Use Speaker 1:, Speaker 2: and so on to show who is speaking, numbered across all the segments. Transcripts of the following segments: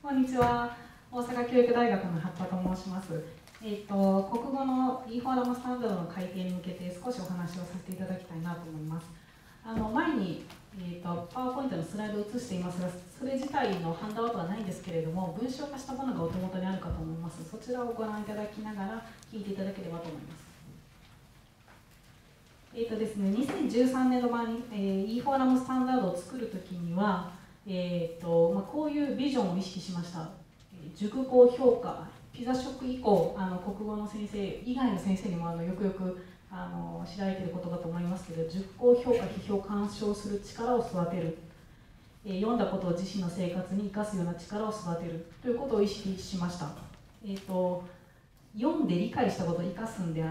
Speaker 1: こんにちは。大阪教育大学の八田と申します。国語の e フォーラムスタンダードの改定に向けて少しお話をさせていただきたいなと思います。前に、パワーポイントのスライドを映していますが、それ自体のハンドアウトはないんですけれども、文章化したものがお手元にあるかと思います。そちらをご覧いただきながら聞いていただければと思います。ですね、2013年度版に、e フォーラムスタンダードを作るときには、こういうビジョンを意識しました。熟語評価、ピザ食以降、国語の先生以外の先生にもよくよく知られていることだと思いますけど、熟語評価、批評、鑑賞する力を育てる、読んだことを自身の生活に生かすような力を育てるということを意識しました。読んで理解したことを生かすんであって、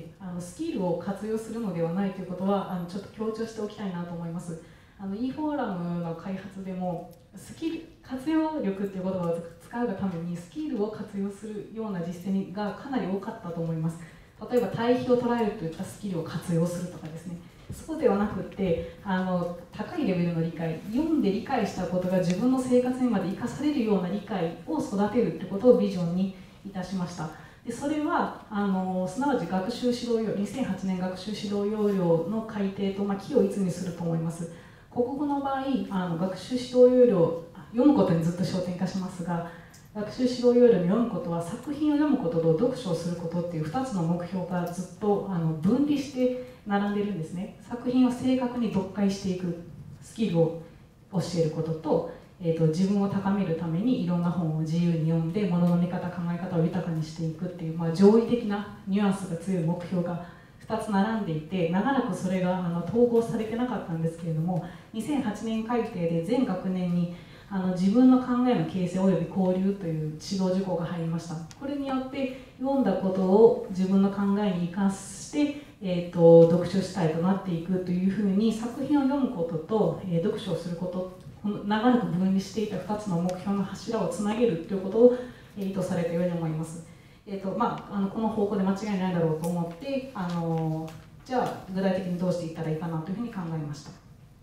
Speaker 1: スキルを活用するのではないということはちょっと強調しておきたいなと思います。e フォーラムの開発でもスキル活用力っていう言葉を使うがためにスキルを活用するような実践がかなり多かったと思います。例えば対比を捉えるといったスキルを活用するとかですね、そうではなくって高いレベルの理解、読んで理解したことが自分の生活にまで生かされるような理解を育てるってことをビジョンにいたしました。でそれはすなわち学習指導要領、2008年学習指導要領の改定と、軌を一にすると思います。国語の場合学習指導要領、読むことにずっと焦点化しますが、学習指導要領に読むことは作品を読むことと読書をすることっていう2つの目標がずっと分離して並んでいるんですね。作品を正確に読解していくスキルを教えることと、自分を高めるためにいろんな本を自由に読んで物の見方、考え方を豊かにしていくっていう、上位的なニュアンスが強い目標が2つ並んでいて、長らくそれが統合されてなかったんですけれども、2008年改定で全学年に自分の考えの形成および交流という指導事項が入りました。これによって読んだことを自分の考えに生かして、読書主体となっていくというふうに、作品を読むことと、読書をすること、長らく分離していた2つの目標の柱をつなげるということを意図されたように思います。この方向で間違いないだろうと思って、じゃあ具体的にどうしていったらいいかなというふうに考えました。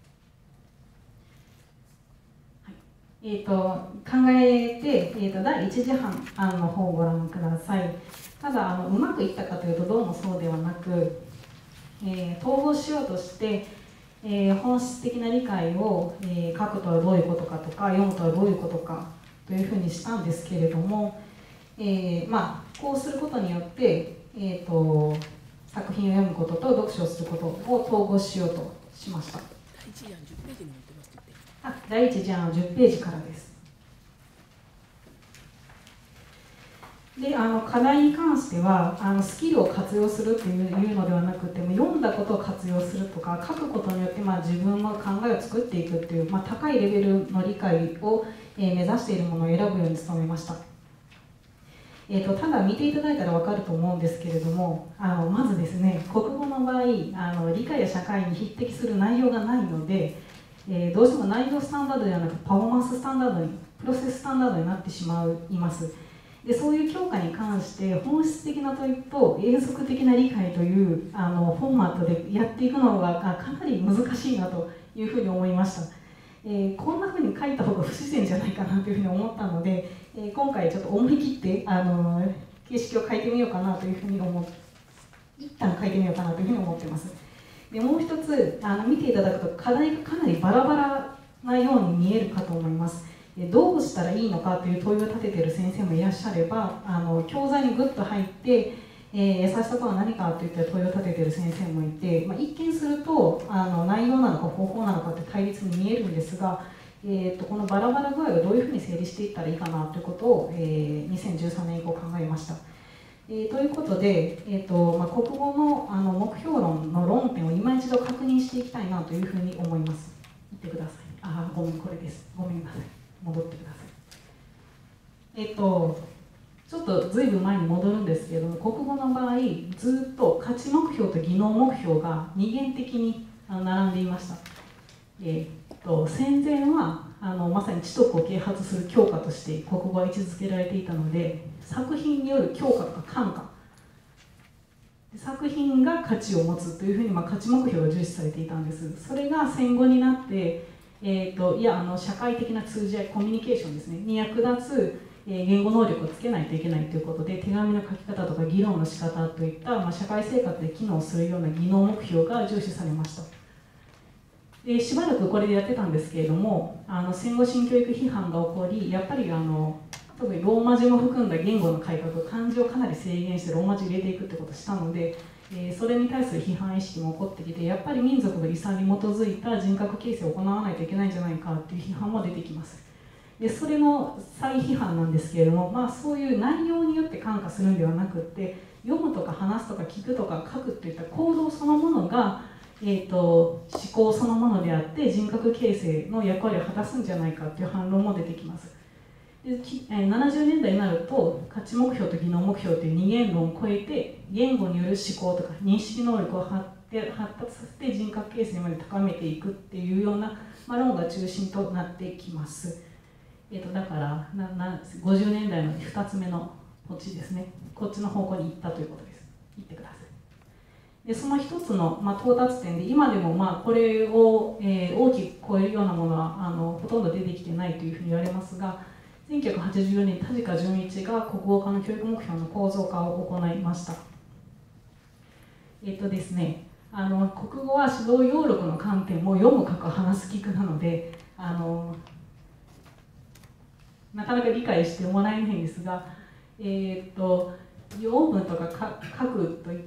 Speaker 1: 考えて、第1次案の方をご覧ください。ただうまくいったかというとどうもそうではなく、統合しようとして、本質的な理解を、書くとはどういうことかとか読むとはどういうことかというふうにしたんですけれども、こうすることによって、作品を読むことと読書をすることを統合しようとしました。第1次案は10ページからです。で課題に関してはスキルを活用するというのではなくて、読んだことを活用するとか書くことによって自分の考えを作っていくという、高いレベルの理解を、目指しているものを選ぶように努めました。ただ見ていただいたら分かると思うんですけれども、まずですね、国語の場合理科や社会に匹敵する内容がないので、どうしても内容スタンダードではなくパフォーマンススタンダードに、プロセススタンダードになってしまいます。でそういう教科に関して本質的な問いと永続的な理解というフォーマットでやっていくのがかなり難しいなというふうに思いました。こんなふうに書いた方が不自然じゃないかなというふうに思ったので、今回ちょっと思い切って形式を変えてみようかなというふうに一旦変えてみようかなというふうに思っています。でもう一つ見ていただくと課題がかなりバラバラなように見えるかと思います。どうしたらいいのかという問いを立てている先生もいらっしゃれば、教材にグッと入って、優しさとは何かといった問いを立てている先生もいて、一見すると内容なのか方法なのかって対立に見えるんですが、このバラバラ具合をどういうふうに整理していったらいいかなということを、2013年以降考えました。ということで、国語の目標論の論点を今一度確認していきたいなというふうに思います。見てください。ごめん、これです。ごめんなさい。戻ってください。ちょっとずいぶん前に戻るんですけれども、国語の場合ずっと価値目標と技能目標が二元的に並んでいました。戦前はまさに知徳を啓発する教科として国語は位置づけられていたので、作品による教科とか感化、作品が価値を持つというふうに価値目標が重視されていたんです。それが戦後になっていや社会的な通じ合いコミュニケーションですねに役立つ言語能力をつけないといけないということで、手紙の書き方とか議論の仕方といった、社会生活で機能するような技能目標が重視されました。でしばらくこれでやってたんですけれども、戦後新教育批判が起こり、やっぱり特にローマ字も含んだ言語の改革、漢字をかなり制限してローマ字入れていくってことをしたので、それに対する批判意識も起こってきて、やっぱり民族の遺産に基づいた人格形成を行わないといけないんじゃないかっていう批判も出てきます。でそれの再批判なんですけれども、そういう内容によって感化するんではなくって、読むとか話すとか聞くとか書くといった行動そのものが、思考そのものであって人格形成の役割を果たすんじゃないかという反論も出てきます。で70年代になると価値目標と技能目標という二元論を超えて、言語による思考とか認識能力を発達させて人格形成まで高めていくっていうような、論が中心となってきます。だから50年代の2つ目のこっちですね、こっちの方向に行ったということです。行ってください。でその一つの、到達点で、今でもこれを、大きく超えるようなものはほとんど出てきてないというふうに言われますが、1984年、田近淳一が国語科の教育目標の構造化を行いました。ですね、国語は指導要録の観点も読む、書く、話す、聞くなので、なかなか理解してもらえないんですが、読むとか書くといった、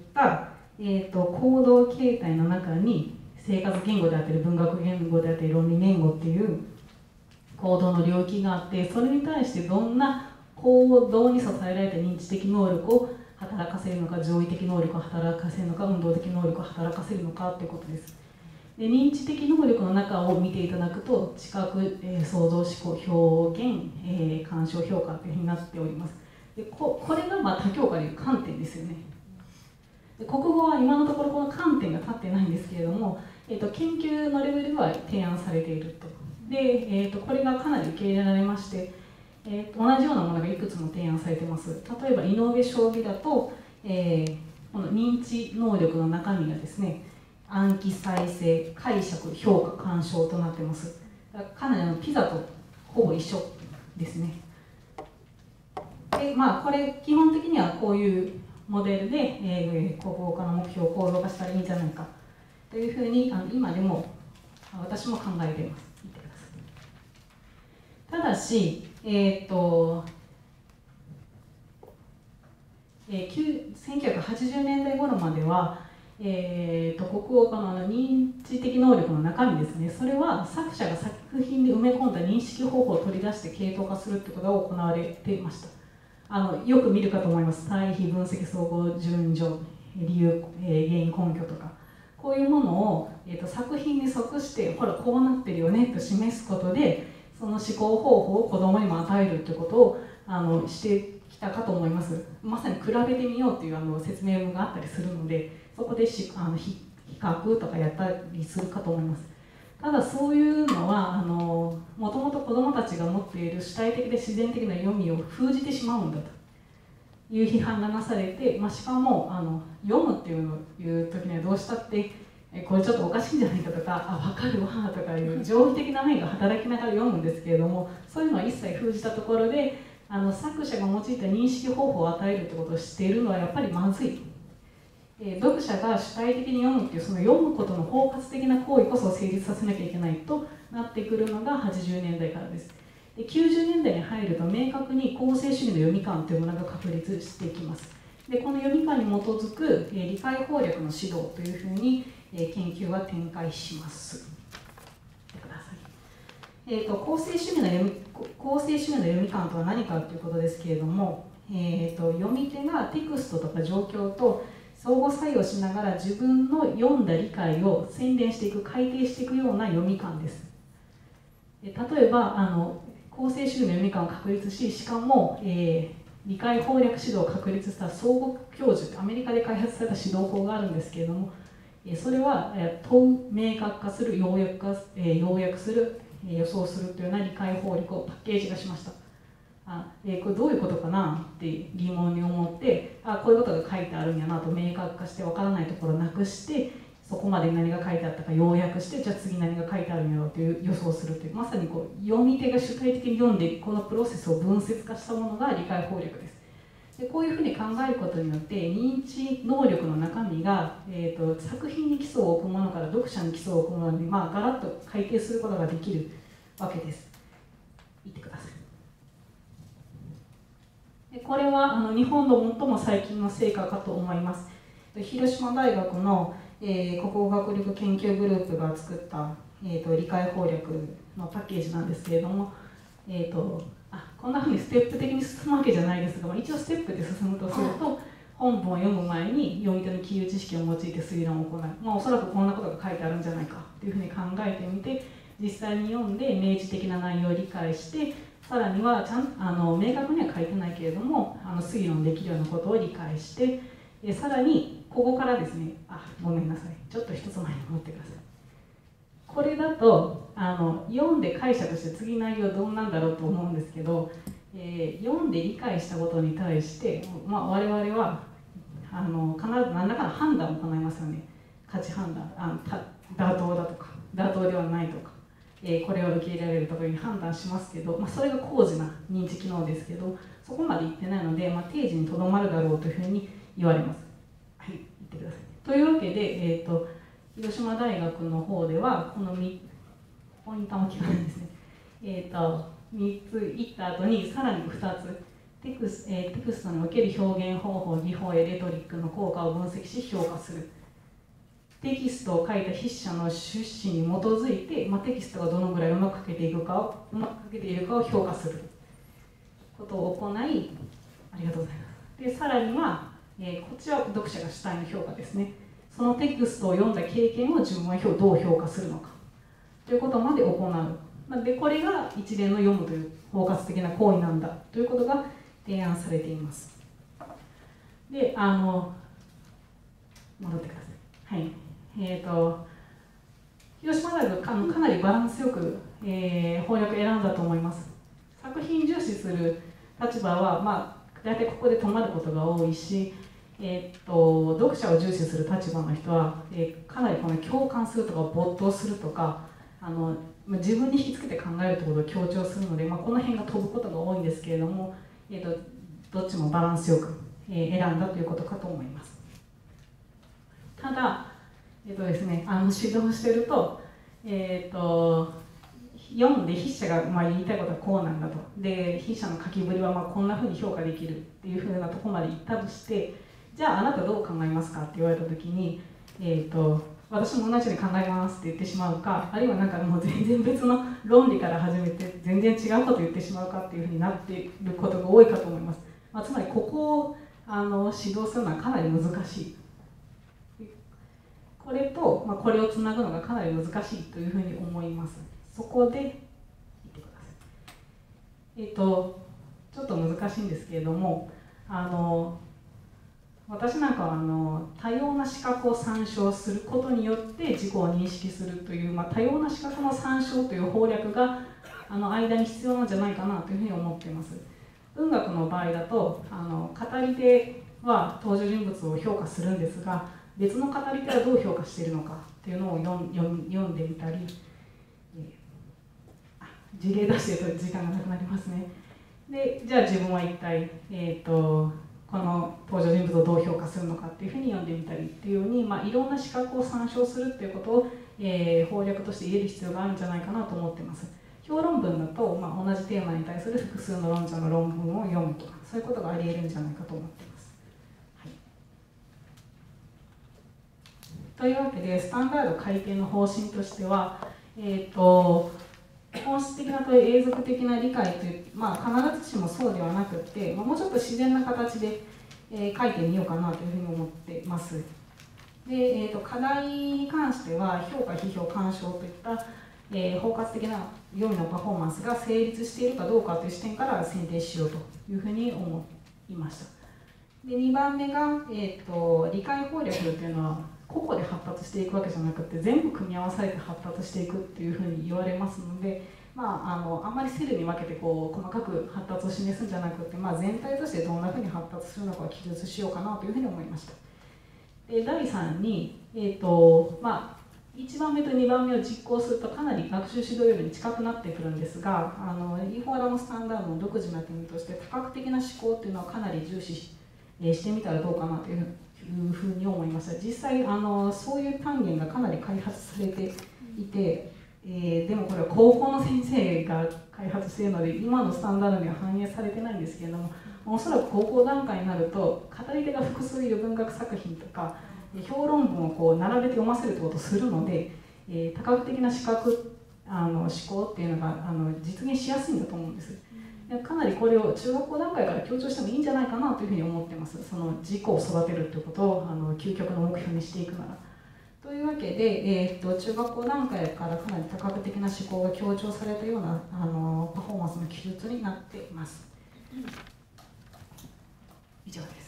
Speaker 1: 行動形態の中に生活言語であったり文学言語であったり論理言語っていう行動の領域があって、それに対してどんな行動に支えられた認知的能力を働かせるのか、上位的能力を働かせるのか、運動的能力を働かせるのかということです。で認知的能力の中を見ていただくと、知覚、創造、思考、表現、鑑賞、評価というふうになっております。でこれが他教科でいう観点ですよね。で国語は今のところこの観点が立ってないんですけれども、研究のレベルでは提案されていると。で、これがかなり受け入れられまして、同じようなものがいくつも提案されています。例えば井上将棋だと、この認知能力の中身がですね、暗記、再生、解釈、評価、鑑賞となっています。かなりピザとほぼ一緒ですね。でこれ基本的にはこういうモデルで、国語科の目標を構造化したらいいんじゃないかというふうに今でも私も考えています。見てください。ただし、1980年代頃までは、国語科の認知的能力の中身ですね、それは作者が作品で埋め込んだ認識方法を取り出して系統化するということが行われていました。よく見るかと思います。対比、分析、総合、順序、理由、原因、根拠とか、こういうものを、作品に即してほらこうなってるよねと示すことで、その思考方法を子どもにも与えるということをしてきたかと思います。まさに比べてみようという説明文があったりするので、そこで比較とかやったりするかと思います。ただそういうのはもともと子どもたちが持っている主体的で自然的な読みを封じてしまうんだという批判がなされて、しかも読むっていう時にはどうしたってこれちょっとおかしいんじゃないかとか、分かるわとかいう上位的な面が働きながら読むんですけれども、そういうのは一切封じたところで作者が用いた認識方法を与えるってことを知っているのはやっぱりまずい。読者が主体的に読むっていうその読むことの包括的な行為こそ成立させなきゃいけないとなってくるのが80年代からです。で90年代に入ると明確に公正主義の読み観というものが確立していきます。でこの読み観に基づく理解攻略の指導というふうに研究は展開します。公正主義の読み観とは何かということですけれども、読み手がテクストとか状況と相互作用しながら自分の読んだ理解を洗練していく、改定していくような読み観です。例えば公正主義の読み観を確立し、しかも、理解攻略指導を確立した相互教授、アメリカで開発された指導法があるんですけれども、それは問う、明確化する、要約する、予想するというような理解法律をパッケージ化しました。これどういうことかなって疑問に思って、こういうことが書いてあるんやなと明確化して、分からないところをなくして、 そこまで何が書いてあったか要約して、じゃあ次何が書いてあるんやろうという予想をするという、まさにこう読み手が主体的に読んでこのプロセスを分節化したものが理解法略です。でこういうふうに考えることによって認知能力の中身が、作品に基礎を置くものから読者に基礎を置くものに、ガラッと改定することができるわけです。言ってください。でこれは日本の最も最近の成果かと思います。広島大学の、国語学力研究グループが作った、理解法略のパッケージなんですけれども、こんなふうにステップ的に進むわけじゃないですが、一応ステップで進むとすると、本文を読む前に読み手の記入知識を用いて推論を行う、おそらくこんなことが書いてあるんじゃないかというふうに考えてみて、実際に読んで明示的な内容を理解して、さらには明確には書いてないけれども推論できるようなことを理解して、さらにここからですね、ごめんなさい、ちょっと一つ前に戻ってください。これだと読んで解釈して次内容どうなんだろうと思うんですけど、読んで理解したことに対して、我々は必ず何らかの判断を行いますよね。価値判断、妥当だとか妥当ではないとか、これを受け入れられるとかいう判断しますけど、それが高次な認知機能ですけど、そこまでいってないので、定時にとどまるだろうというふうに言われます。はい、言ってください。というわけで、広島大学の方ではこのポインターも聞かないんですね。3つ言った後にさらに2つテクストにおける表現方法、技法やレトリックの効果を分析し評価する。テキストを書いた筆者の趣旨に基づいて、テキストがどのぐらいうまく書けているかを評価することを行い、ありがとうございます。でさらには、こちらは読者が主体の評価ですね。そのテキストを読んだ経験を自分はどう評価するのかということまで行う。でこれが一連の読むという包括的な行為なんだということが提案されています。で戻ってください。はい。広島大学かなりバランスよく、翻訳選んだと思います。作品重視する立場は、大体ここで止まることが多いし、読者を重視する立場の人は、かなりこの共感するとか没頭するとか自分に引きつけて考えるところを強調するので、この辺が飛ぶことが多いんですけれども、どっちもバランスよく、選んだということかと思います。ただですね、指導してると、読んで筆者が言いたいことはこうなんだと。で筆者の書きぶりはこんなふうに評価できるっていうふうなところまでいったとして、じゃああなたどう考えますかって言われた時に、私も同じように考えますって言ってしまうか、あるいはもう全然別の論理から始めて全然違うことを言ってしまうかっていうふうになっていることが多いかと思います。つまりここを指導するのはかなり難しい。これと、これをつなぐのがかなり難しいというふうに思います。そこで言ってください。ちょっと難しいんですけれども、私なんかは多様な視覚を参照することによって自己を認識するという、多様な視覚の参照という法略が間に必要なんじゃないかなというふうに思っています。文学の場合だと語り手は登場人物を評価するんですが、別の語り手はどう評価しているのかっていうのを読んでみたり、事例出してると時間がなくなりますね。でじゃあ自分は一体、この登場人物をどう評価するのかっていうふうに読んでみたりっていうように、いろんな視覚を参照するっていうことを、法略として入れる必要があるんじゃないかなと思っています。評論文だと、同じテーマに対する複数の論者の論文を読むとか、そういうことがあり得るんじゃないかと思っています。はい、というわけで、スタンダード改定の方針としては、本質的なという永続的な理解という、必ずしもそうではなくて、もうちょっと自然な形で、書いてみようかなというふうに思っています。で、課題に関しては評価、批評、鑑賞といった、包括的な読みのパフォーマンスが成立しているかどうかという視点から選定しようというふうに思いました。で2番目が、理解攻略というのは個々で発達していくわけじゃなくて全部組み合わされて発達していくっていうふうに言われますので、あんまりセルに分けて細かく発達を示すんじゃなくて、全体としてどんなふうに発達するのかを記述しようかなというふうに思いました。で第3に、 1番目と2番目を実行するとかなり学習指導要領に近くなってくるんですが、インフォーラムスタンダードの独自な点として多角的な思考っていうのはかなり重視してみたらどうかなというふうに思います。実際そういう単元がかなり開発されていて、でもこれは高校の先生が開発しているので今のスタンダードには反映されてないんですけれども、おそらく高校段階になると語り手が複数いる文学作品とか評論文をこう並べて読ませるってことをするので、多角的な思考っていうのが実現しやすいんだと思うんです。かなりこれを中学校段階から強調してもいいんじゃないかなというふうに思ってます。その自己を育てるということを究極の目標にしていくなら。というわけで、中学校段階からかなり多角的な思考が強調されたようなパフォーマンスの記述になっています。以上です。